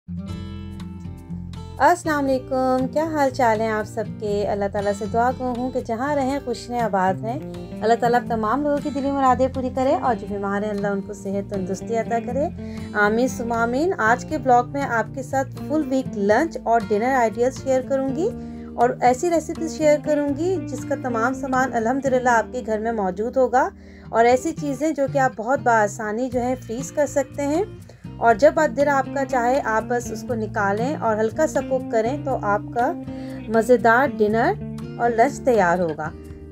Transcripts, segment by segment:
अस्सलाम वालेकुम, क्या हाल चाल है आप सबके। अल्लाह ताला से दुआ हूँ कि जहाँ रहें खुश रहें आबाद रहें। अल्लाह ताला तमाम लोगों की दिली मुरादें पूरी करे और जो बीमार हैं अल्लाह उनको सेहत तंदुरुस्ती अता करे। आमीन सुम्मा आमीन। आज के ब्लॉग में आपके साथ फुल वीक लंच और डिनर आइडियाज़ शेयर करूँगी और ऐसी रेसिपी शेयर करूँगी जिसका तमाम सामान अल्हम्दुलिल्लाह आपके घर में मौजूद होगा और ऐसी चीज़ें जो कि आप बहुत बआसानी जो है फ्रीज़ कर सकते हैं और जब दिल आपका चाहे आप बस उसको निकालें और हल्का सा कुक करें तो आपका मज़ेदार डिनर और लंच तैयार होगा।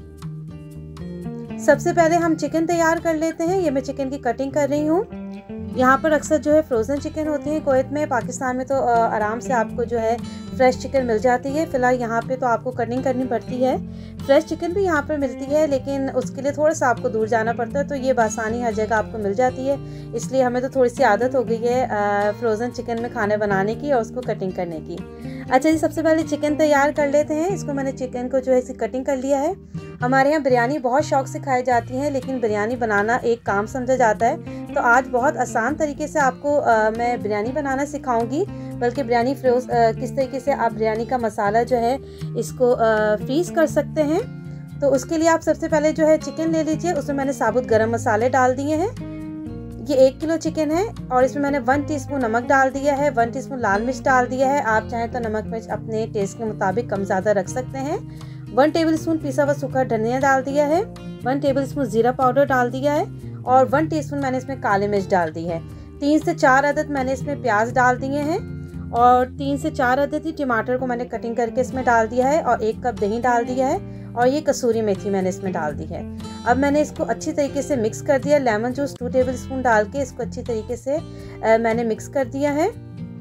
सबसे पहले हम चिकन तैयार कर लेते हैं। ये मैं चिकन की कटिंग कर रही हूँ। यहाँ पर अक्सर जो है फ्रोज़न चिकन होती है कुवैत में, पाकिस्तान में तो आराम से आपको जो है फ्रेश चिकन मिल जाती है। फ़िलहाल यहाँ पे तो आपको कटिंग करनी पड़ती है। फ्रेश चिकन भी यहाँ पर मिलती है लेकिन उसके लिए थोड़ा सा आपको दूर जाना पड़ता है, तो ये बासानी हर जगह आपको मिल जाती है। इसलिए हमें तो थोड़ी सी आदत हो गई है फ्रोज़न चिकन में खाने बनाने की और उसको कटिंग करने की। अच्छा जी, सबसे पहले चिकन तैयार कर लेते हैं। इसको मैंने चिकन को जो है इसे कटिंग कर लिया है। हमारे यहाँ बिरयानी बहुत शौक से खाई जाती है लेकिन बिरयानी बनाना एक काम समझा जाता है, तो आज बहुत आसान तरीके से आपको मैं बिरयानी बनाना सिखाऊंगी। बल्कि बिरयानी किस तरीके से आप बिरयानी का मसाला जो है इसको फ्रीज़ कर सकते हैं। तो उसके लिए आप सबसे पहले जो है चिकन ले लीजिए। उसमें मैंने साबुत गरम मसाले डाल दिए हैं। ये 1 किलो चिकन है और इसमें मैंने 1 टीस्पून नमक डाल दिया है, 1 टीस्पून लाल मिर्च डाल दिया है। आप चाहें तो नमक मिर्च अपने टेस्ट के मुताबिक कम ज़्यादा रख सकते हैं। 1 टेबलस्पून पिसा हुआ सूखा धनिया डाल दिया है, 1 टेबलस्पून ज़ीरा पाउडर डाल दिया है और 1 टीस्पून मैंने इसमें काली मिर्च डाल दी है। 3 से 4 अदद मैंने इसमें प्याज डाल दिए हैं और 3 से 4 अदद ही टमाटर को मैंने कटिंग करके इसमें डाल दिया है और 1 कप दही डाल दिया है और ये कसूरी मेथी मैंने इसमें डाल दी है। अब मैंने इसको अच्छी तरीके से मिक्स कर दिया। लेमन जूस 2 टेबलस्पून डाल के इसको अच्छी तरीके से मैंने मिक्स कर दिया है।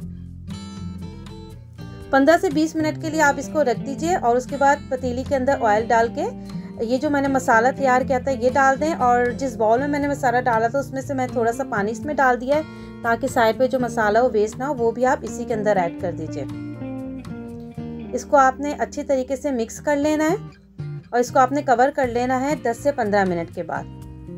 15 से 20 मिनट के लिए आप इसको रख दीजिए और उसके बाद पतीली के अंदर ऑयल डाल के ये जो मैंने मसाला तैयार किया था ये डाल दें और जिस बाउल में मैंने मसाला डाला था उसमें से मैं थोड़ा सा पानी इसमें डाल दिया है ताकि साइड पे जो मसाला हो वेस्ट ना हो, वो भी आप इसी के अंदर ऐड कर दीजिए। इसको आपने अच्छी तरीके से मिक्स कर लेना है और इसको आपने कवर कर लेना है 10 से 15 मिनट के बाद।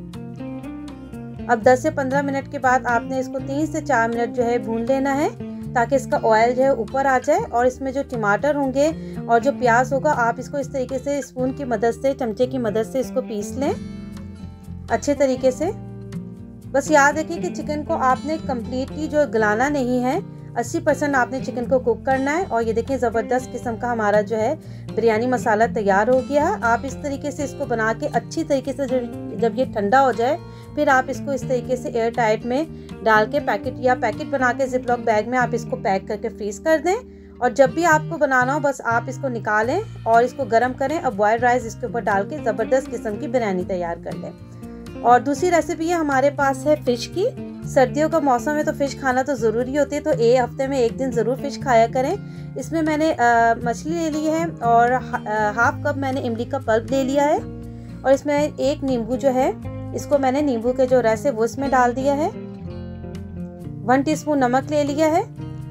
अब 10 से 15 मिनट के बाद आपने इसको 3 से 4 मिनट जो है भून लेना है ताकि इसका ऑयल जो है ऊपर आ जाए और इसमें जो टमाटर होंगे और जो प्याज होगा आप इसको इस तरीके से स्पून की मदद से, चमचे की मदद से इसको पीस लें अच्छे तरीके से। बस याद रखिए कि चिकन को आपने कम्प्लीटली जो गलाना नहीं है, 80% आपने चिकन को कुक करना है। और ये देखिए ज़बरदस्त किस्म का हमारा जो है बिरयानी मसाला तैयार हो गया है। आप इस तरीके से इसको बना के अच्छी तरीके से जब ये ठंडा हो जाए फिर आप इसको इस तरीके से एयर टाइट में डाल के पैकेट बना के जिपलॉक बैग में आप इसको पैक करके फ्रीज कर दें। और जब भी आपको बनाना हो बस आप इसको निकालें और इसको गर्म करें। अब बॉयल्ड राइस इसके ऊपर डाल के ज़बरदस्त किस्म की बिरयानी तैयार कर लें। और दूसरी रेसिपी है हमारे पास है फ़िश की। सर्दियों का मौसम है तो फ़िश खाना तो ज़रूरी होती है, तो हफ्ते में 1 दिन ज़रूर फ़िश खाया करें। इसमें मैंने मछली ले ली है और हाफ कप मैंने इमली का पल्प ले लिया है और इसमें 1 नींबू जो है इसको मैंने नींबू के जो रस है वो इसमें डाल दिया है। 1 टीस्पून नमक ले लिया है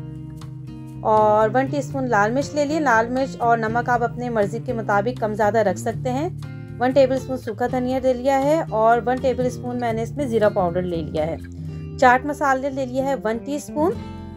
और 1 टीस्पून लाल मिर्च ले लिए। लाल मिर्च और नमक आप अपने मर्ज़ी के मुताबिक कम ज़्यादा रख सकते हैं। 1 टेबलस्पून सूखा धनिया ले लिया है और 1 टेबलस्पून मैंने इसमें ज़ीरा पाउडर ले लिया है। चाट मसाले ले लिया है 1 टीस्पून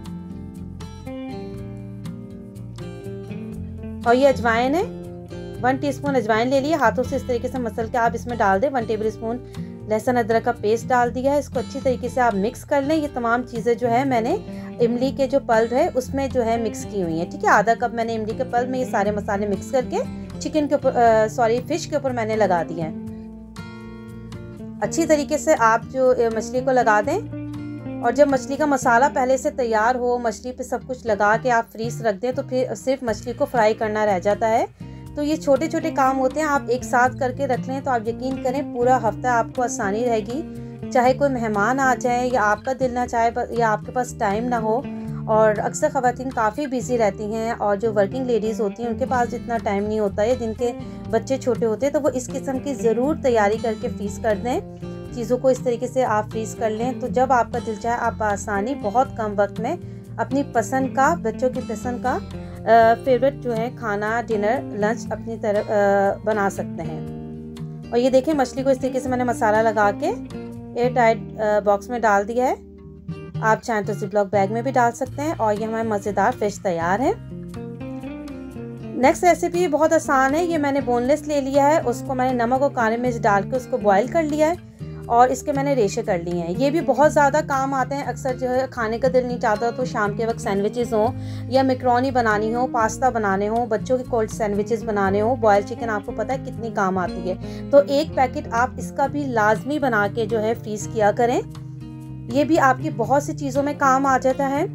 और ये अजवाइन है 1 टीस्पून अजवाइन ले लिया। हाथों से इस तरीके से मसल के आप इसमें डाल दें। 1 टेबलस्पून लहसुन अदरक का पेस्ट डाल दिया है। इसको अच्छी तरीके से आप मिक्स कर लें। ये तमाम चीज़ें जो है मैंने इमली के जो पल्प है उसमें जो है मिक्स की हुई है, ठीक है। आधा कप मैंने इमली के पल्प में ये सारे मसाले मिक्स करके चिकन के ऊपर फिश के ऊपर मैंने लगा दिए हैं। अच्छी तरीके से आप जो मछली को लगा दें और जब मछली का मसाला पहले से तैयार हो, मछली पे सब कुछ लगा के आप फ्रीज रख दें तो फिर सिर्फ मछली को फ्राई करना रह जाता है। तो ये छोटे छोटे काम होते हैं, आप एक साथ करके रख लें तो आप यकीन करें पूरा हफ्ता आपको आसानी रहेगी। चाहे कोई मेहमान आ जाए या आपका दिल ना चाहे या आपके पास टाइम ना हो। और अक्सर ख़वातीन काफ़ी बिजी रहती हैं और जो वर्किंग लेडीज़ होती हैं उनके पास इतना टाइम नहीं होता है, जिनके बच्चे छोटे होते हैं, तो वो इस किस्म की ज़रूर तैयारी करके फ्रीज़ कर दें। चीज़ों को इस तरीके से आप फ्रीज़ कर लें तो जब आपका दिल चाहे आप आसानी बहुत कम वक्त में अपनी पसंद का, बच्चों की पसंद का फेवरेट जो है खाना, डिनर, लंच अपनी तरह बना सकते हैं। और ये देखें मछली को इस तरीके से मैंने मसाला लगा के एयर टाइट बॉक्स में डाल दिया है। आप चाहें तो जिपलॉक बैग में भी डाल सकते हैं। और ये हमारे मज़ेदार फिश तैयार है। नेक्स्ट रेसिपी बहुत आसान है। ये मैंने बोनलेस ले लिया है, उसको मैंने नमक और काली मिर्च डाल के उसको बॉईल कर लिया है और इसके मैंने रेशे कर लिए हैं। ये भी बहुत ज़्यादा काम आते हैं। अक्सर जो है खाने का दिल नहीं चाहता तो शाम के वक्त सैंडविचेस हो या मैकरोनी बनानी हो, पास्ता बनाने हो, बच्चों के कोल्ड सैंडविचेस बनाने हो, बॉयल चिकन आपको पता है कितनी काम आती है। तो एक पैकेट आप इसका भी लाजमी बना के जो है फ्रीज़ किया करें। ये भी आपकी बहुत सी चीज़ों में काम आ जाता है।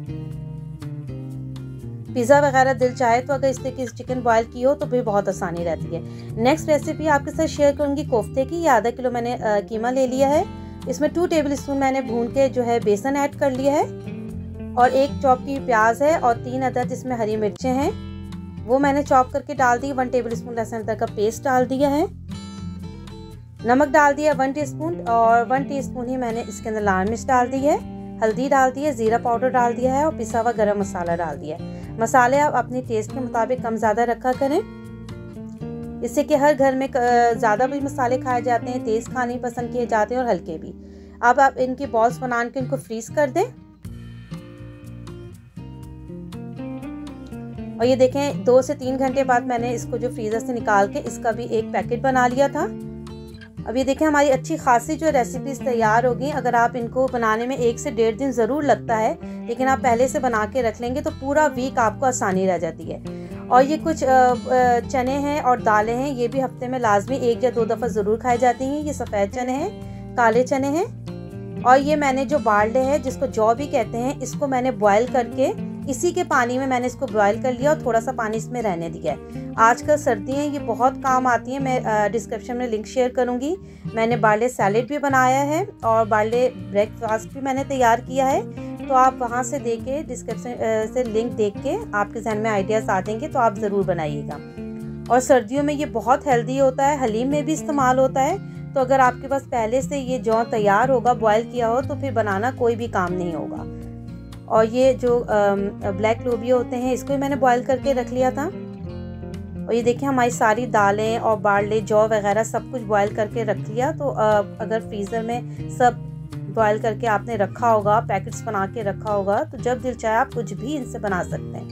पिज़्ज़ा वगैरह दिल चाहे तो अगर इस तरीके से चिकन बॉयल की हो तो भी बहुत आसानी रहती है। नेक्स्ट रेसिपी आपके साथ शेयर करूंगी कोफ्ते की। ये आधा किलो मैंने कीमा ले लिया है। इसमें 2 टेबलस्पून मैंने भून के जो है बेसन ऐड कर लिया है और 1 चॉप की प्याज है और 3 अदद इसमें हरी मिर्चें हैं, वो मैंने चॉप करके डाल दी। 1 टेबलस्पून लहसुन अदरक का पेस्ट डाल दिया है। नमक डाल दिया 1 टीस्पून और 1 टीस्पून ही मैंने इसके अंदर लाल मिर्च डाल दी है। हल्दी डाल दी है, ज़ीरा पाउडर डाल दिया है और पिसा हुआ गरम मसाला डाल दिया है। मसाले आप अपने टेस्ट के मुताबिक कम ज़्यादा रखा करें, इससे कि हर घर में ज़्यादा भी मसाले खाए जाते हैं, तेज़ खाने पसंद किए जाते हैं और हल्के भी। अब आप इनकी बॉल्स बना के इनको फ्रीज़ कर दें। और ये देखें 2 से 3 घंटे बाद मैंने इसको जो फ्रीज़र से निकाल के इसका भी एक पैकेट बना लिया था। अब ये देखें हमारी अच्छी खासी जो रेसिपीज़ तैयार होगी। अगर आप इनको बनाने में 1 से 1.5 दिन ज़रूर लगता है, लेकिन आप पहले से बना के रख लेंगे तो पूरा वीक आपको आसानी रह जाती है। और ये कुछ चने हैं और दालें हैं, ये भी हफ्ते में लाजमी 1 या 2 दफ़ा ज़रूर खाई जाती हैं। ये सफ़ेद चने हैं, काले चने हैं और ये मैंने जो बारले है जिसको जौ भी कहते हैं, इसको मैंने बॉयल करके इसी के पानी में मैंने इसको बॉयल कर लिया और थोड़ा सा पानी इसमें रहने दिया है। आजकल सर्दियाँ ये बहुत काम आती हैं। मैं डिस्क्रिप्शन में लिंक शेयर करूँगी। मैंने बारले सैलेड भी बनाया है और बारले ब्रेकफास्ट भी मैंने तैयार किया है, तो आप वहाँ से देख के डिस्क्रिप्शन से लिंक देख के आपके जहन में आइडियाज़ आ जाएंगे, तो आप ज़रूर बनाइएगा। और सर्दियों में ये बहुत हेल्दी होता है, हलीम में भी इस्तेमाल होता है। तो अगर आपके पास पहले से ये जौ तैयार होगा, बॉयल किया हो, तो फिर बनाना कोई भी काम नहीं होगा। और ये जो ब्लैक लोबिया होते हैं, इसको भी मैंने बॉयल करके रख लिया था। और ये देखिए हमारी सारी दालें और बारले, जौ वगैरह सब कुछ बॉयल करके रख लिया। तो अगर फ्रीज़र में सब बॉयल करके आपने रखा होगा, पैकेट्स बना के रखा होगा, तो जब दिल चाहे आप कुछ भी इनसे बना सकते हैं।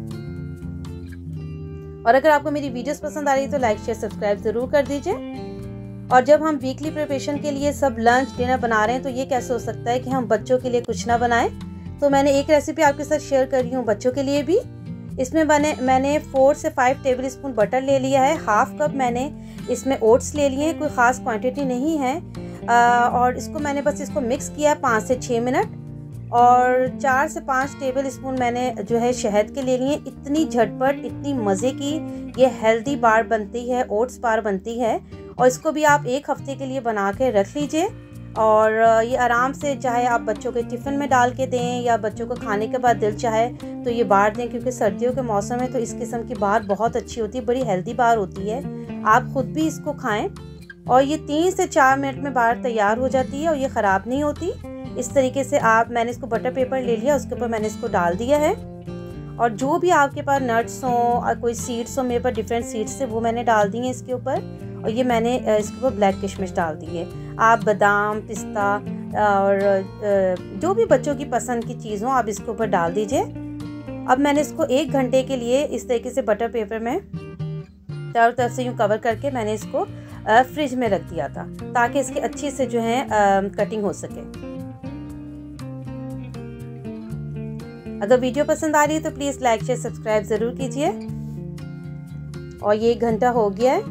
और अगर आपको मेरी वीडियोस पसंद आ रही है तो लाइक शेयर सब्सक्राइब ज़रूर कर दीजिए। और जब हम वीकली प्रिपरेशन के लिए सब लंच डिनर बना रहे हैं तो ये कैसे हो सकता है कि हम बच्चों के लिए कुछ ना बनाएं। तो मैंने एक रेसिपी आपके साथ शेयर कर रही हूँ बच्चों के लिए भी। इसमें मैंने 4 से 5 टेबलस्पून बटर ले लिया है। हाफ कप मैंने इसमें ओट्स ले लिए हैं, कोई ख़ास क्वांटिटी नहीं है। और इसको मैंने बस इसको मिक्स किया है 5 से 6 मिनट। और 4 से 5 टेबलस्पून मैंने जो है शहद के ले लिए। इतनी झटपट, इतनी मज़े की ये हेल्दी बार बनती है, ओट्स बार बनती है। और इसको भी आप 1 हफ्ते के लिए बना के रख लीजिए। और ये आराम से, चाहे आप बच्चों के टिफ़िन में डाल के दें या बच्चों को खाने के बाद दिल चाहे तो ये बार दें, क्योंकि सर्दियों के मौसम में तो इस किस्म की बार बहुत अच्छी होती है, बड़ी हेल्दी बार होती है। आप ख़ुद भी इसको खाएं। और ये 3 से 4 मिनट में बार तैयार हो जाती है और ये ख़राब नहीं होती। इस तरीके से मैंने इसको बटर पेपर ले लिया, उसके ऊपर मैंने इसको डाल दिया है। और जो भी आपके पास नट्स हों और कोई सीड्स हो, मेरे पास डिफरेंट सीड्स से, वो मैंने डाल दी हैं इसके ऊपर। और ये मैंने इसके ऊपर ब्लैक किशमिश डाल दी है। आप बादाम, पिस्ता और जो भी बच्चों की पसंद की चीज़ हो आप इसके ऊपर डाल दीजिए। अब मैंने इसको 1 घंटे के लिए इस तरीके से बटर पेपर में चारों तरफ से यूँ कवर करके मैंने इसको फ्रिज में रख दिया था, ताकि इसकी अच्छी से जो है कटिंग हो सके। अगर वीडियो पसंद आ रही है तो प्लीज़ लाइक शेयर सब्सक्राइब ज़रूर कीजिए। और ये 1 घंटा हो गया है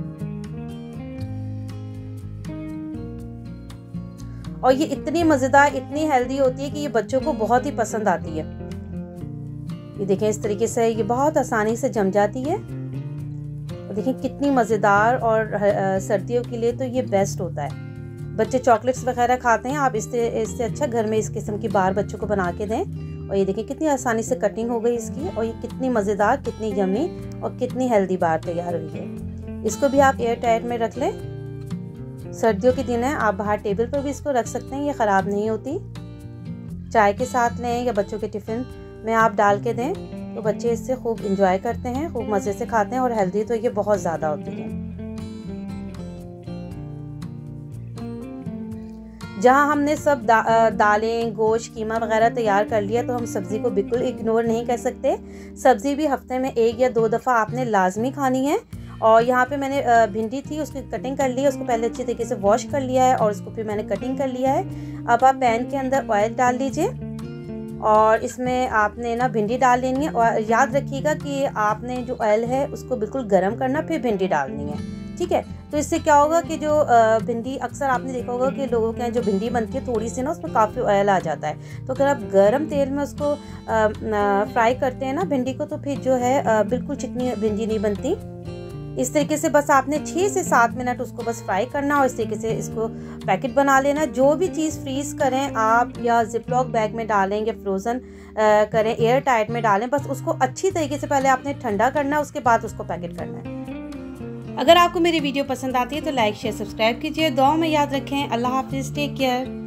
और ये इतनी मज़ेदार, इतनी हेल्दी होती है कि ये बच्चों को बहुत ही पसंद आती है। ये देखें इस तरीके से ये बहुत आसानी से जम जाती है। और देखें कितनी मज़ेदार, और सर्दियों के लिए तो ये बेस्ट होता है। बच्चे चॉकलेट्स वगैरह खाते हैं, आप इससे अच्छा घर में इस किस्म की बार बच्चों को बना के दें। और ये देखें कितनी आसानी से कटिंग हो गई इसकी, और ये कितनी मज़ेदार, कितनी यम्मी और कितनी हेल्दी बार तैयार हुई है। इसको भी आप एयर टाइट में रख लें। सर्दियों के दिन है, आप बाहर टेबल पर भी इसको रख सकते हैं, ये ख़राब नहीं होती। चाय के साथ लें या बच्चों के टिफ़िन में आप डाल के दें तो बच्चे इससे खूब इंजॉय करते हैं, खूब मज़े से खाते हैं। और हेल्दी तो ये बहुत ज़्यादा होती है। जहाँ हमने सब दालें, गोश्त, कीमा वगैरह तैयार कर लिया, तो हम सब्ज़ी को बिल्कुल इग्नोर नहीं कर सकते। सब्ज़ी भी हफ्ते में 1 या 2 दफ़ा आपने लाजमी खानी है। और यहाँ पे मैंने भिंडी थी, उसकी कटिंग कर ली है, उसको पहले अच्छी तरीके से वॉश कर लिया है और उसको फिर मैंने कटिंग कर लिया है। अब आप पैन के अंदर ऑयल डाल लीजिए और इसमें आपने ना भिंडी डाल लेनी है। और याद रखिएगा कि आपने जो ऑयल है उसको बिल्कुल गर्म करना, फिर भिंडी डालनी है, ठीक है। तो इससे क्या होगा कि जो भिंडी, अक्सर आपने देखा होगा कि लोगों के यहाँ जो भिंडी बनती है थोड़ी सी ना उसमें काफ़ी ऑयल आ जाता है। तो अगर आप गर्म तेल में उसको फ्राई करते हैं ना भिंडी को, तो फिर जो है बिल्कुल चिकनी भिंडी नहीं बनती। इस तरीके से बस आपने 6 से 7 मिनट उसको बस फ्राई करना और इस तरीके से इसको पैकेट बना लेना। जो भी चीज़ फ्रीज़ करें आप, या जिपलॉक बैग में डालें या फ्रोज़न करें, एयर टाइट में डालें, बस उसको अच्छी तरीके से पहले आपने ठंडा करना है, उसके बाद उसको पैकेट करना है। अगर आपको मेरी वीडियो पसंद आती है तो लाइक, शेयर, सब्सक्राइब कीजिए। दुआ में याद रखें। अल्लाह हाफिज़, टेक केयर।